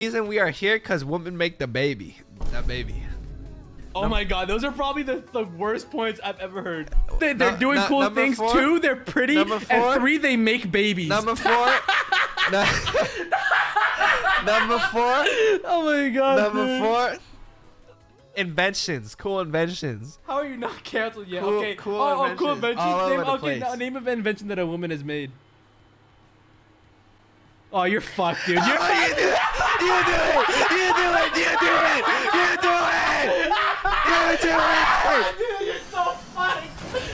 reason we are here because women make the baby. That baby. Oh my god, those are probably the worst points I've ever heard. They're doing cool things. 2, they're pretty. And 3, they make babies. Number 4. Number 4. Oh my god. Number 4. Inventions. Cool inventions. How are you not canceled yet? Cool, okay. cool Cool inventions. inventions. All over the Okay, now place. name of an invention that a woman has made. Oh, you're fucked, dude. You're You do it! You do it! You do it! You do it! You do it! You do it! Dude, you're so funny.